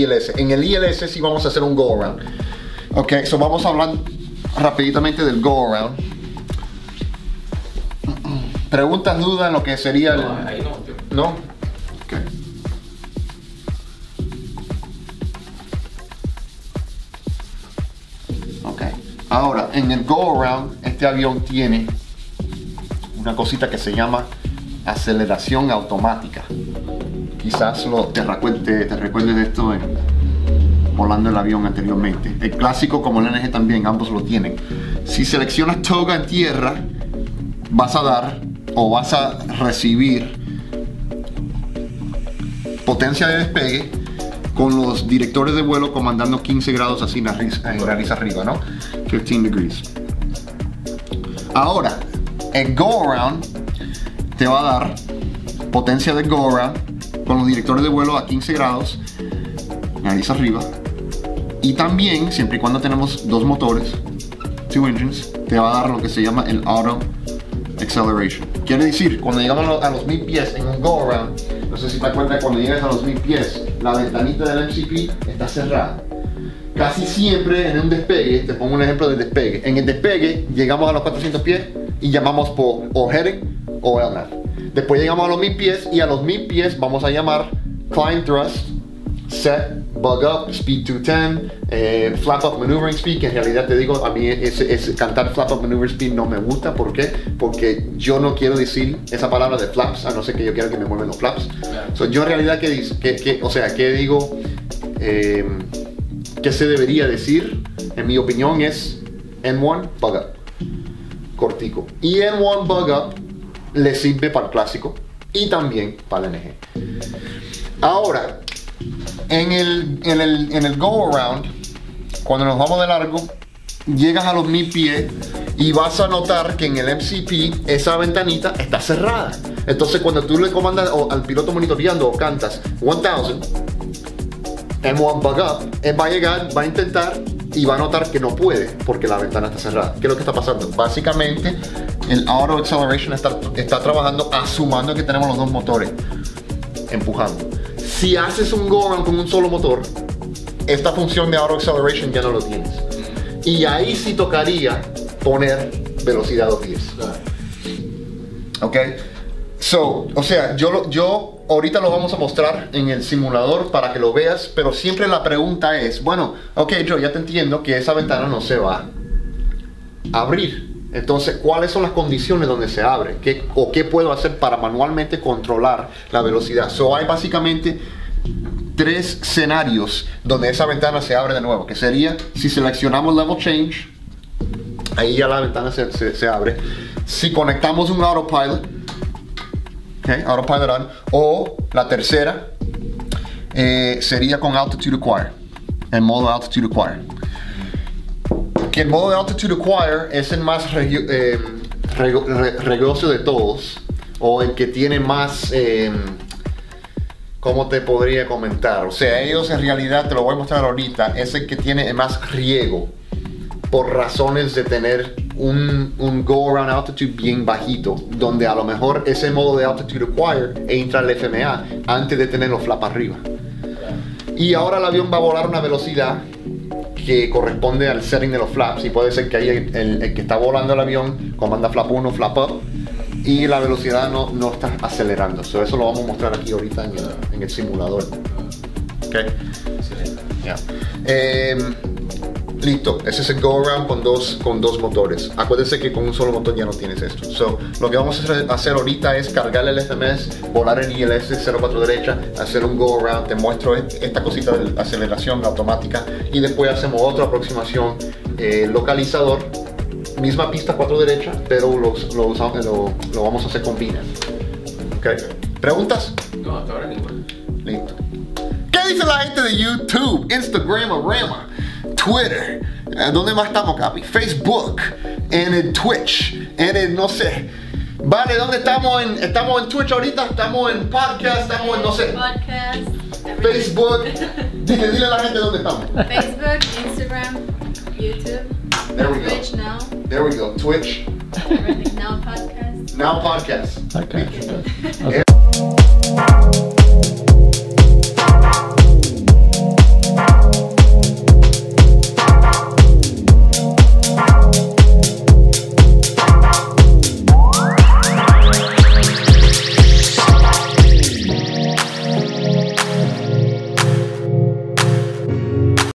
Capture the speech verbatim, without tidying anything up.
I L S. En el I L S sí vamos a hacer un go around. Ok, so vamos a hablar rapiditamente del go around. Preguntas, dudas en lo que sería el... No, ahí no. Yo... ¿No? Ok. Ok. Ahora, en el go around, este avión tiene una cosita que se llama aceleración automática. Quizás lo, te, recuerde, te recuerdes de esto en, volando el avión anteriormente. El clásico como el N G también, ambos lo tienen. Si seleccionas TOGA en tierra, vas a dar o vas a recibir potencia de despegue con los directores de vuelo comandando quince grados así nariz, nariz arriba, ¿no? quince degrees. Ahora, el go around te va a dar potencia de go around con los directores de vuelo a quince grados nariz arriba, y también, siempre y cuando tenemos dos motores, two engines, te va a dar lo que se llama el auto acceleration. Quiere decir, cuando llegamos a los mil pies en un go around, no sé si te acuerdas, cuando llegas a los mil pies, la ventanita del M C P está cerrada. Casi siempre en un despegue, te pongo un ejemplo del despegue. En el despegue llegamos a los cuatrocientos pies y llamamos por o heading o L N A V. Después llegamos a los mil pies y a los mil pies vamos a llamar climb thrust, set, bug up, speed two ten, eh, flap up maneuvering speed, que en realidad te digo, a mí ese, ese, cantar flap up maneuvering speed no me gusta. ¿Por qué? Porque yo no quiero decir esa palabra de flaps, a no ser que yo quiera que me muevan los flaps. Yeah. So, yo en realidad, ¿qué dice? ¿Qué, qué, o sea, ¿qué digo? Eh, ¿Qué se debería decir? En mi opinión es N one, bug up. Cortico. Y N one, bug up le sirve para el clásico y también para el N G. Ahora, en el, en el, en el go around, cuando nos vamos de largo, llegas a los mil pies y vas a notar que en el M C P esa ventanita está cerrada. Entonces cuando tú le comandas o al piloto monitoreando o cantas one thousand, M one bug up, él va a llegar, va a intentar y va a notar que no puede porque la ventana está cerrada. ¿Qué es lo que está pasando? Básicamente el auto acceleration está, está trabajando asumiendo que tenemos los dos motores empujando. Si haces un go around con un solo motor, esta función de auto acceleration ya no lo tienes. Y ahí sí tocaría poner velocidad dos pies. Ok. So, o sea, yo, yo ahorita lo vamos a mostrar en el simulador para que lo veas, pero siempre la pregunta es, bueno, ok, yo ya te entiendo que esa ventana no se va a abrir. Entonces, ¿cuáles son las condiciones donde se abre? ¿Qué, o qué puedo hacer para manualmente controlar la velocidad? So, hay básicamente tres escenarios donde esa ventana se abre de nuevo, que sería si seleccionamos Level Change, ahí ya la ventana se, se, se abre. Si conectamos un Autopilot, okay, Autopilot on, o la tercera eh, sería con Altitude Acquire, en modo Altitude Acquire. Que el modo de Altitude Acquire es el más regio, eh, rego, re, regocio de todos, o el que tiene más, eh, ¿cómo te podría comentar? O sea, ellos en realidad, te lo voy a mostrar ahorita, es el que tiene más riego, por razones de tener un, un go around altitude bien bajito, donde a lo mejor ese modo de Altitude Acquire entra al F M A antes de tener los flaps arriba. Y ahora el avión va a volar a una velocidad que corresponde al setting de los flaps, y puede ser que ahí el, el, el que está volando el avión comanda flap uno, flap up, y la velocidad no, no está acelerando. So, eso lo vamos a mostrar aquí ahorita en el, en el simulador. Ok. Yeah. Eh, listo, ese es el go around con dos, con dos motores. Acuérdense que con un solo motor ya no tienes esto. So, lo que vamos a hacer ahorita es cargar el F M S, volar en I L S cero cuatro derecha, hacer un go around. Te muestro esta cosita de aceleración automática y después hacemos otra aproximación eh, localizador, misma pista cuatro derecha, pero los, lo, usamos, lo, lo vamos a hacer con Vina. Okay. ¿Preguntas? No, hasta ahora ninguna. Listo. ¿Qué dice la gente de YouTube, Instagram, Rama, Twitter? ¿Dónde más estamos, Capi? Facebook, en el Twitch, en el no sé. Vale, ¿dónde estamos? En, estamos en Twitch ahorita, estamos en podcast, estamos en no sé. Podcast, Facebook. Dile, dile a la gente dónde estamos. Facebook, Instagram, YouTube. There we Twitch go. now. There we go. Twitch. Everything now podcast. Now podcast. Okay. Okay.